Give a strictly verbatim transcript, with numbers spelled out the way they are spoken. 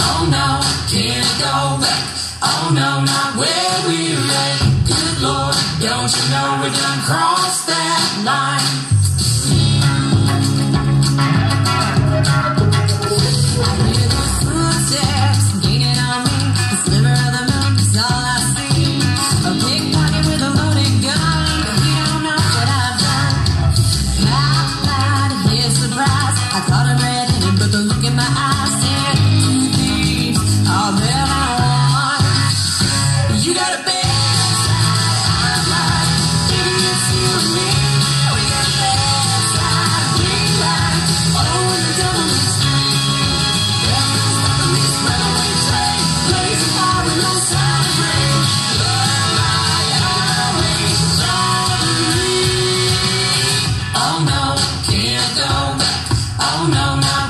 Oh no, can't go back. Oh no, not where we're at. Good Lord, don't you know we done crossed that line? I hear those footsteps gaining on me. The sliver of the moon is all I see. A pickpocket with a loaded gun, but he don't know what I've done. Loud, loud, his surprise. I caught him red-handed, but the look in my eyes said, two thieves, all that I want. You got a bad side, I'm like, baby, it's you and me. We got a bad side, we like, oh, when the devil is free. Yeah, we're stopping this runaway train. Blazing fire with no sign of rain. Love my always sorry. Oh no, can't go back. Oh no, no.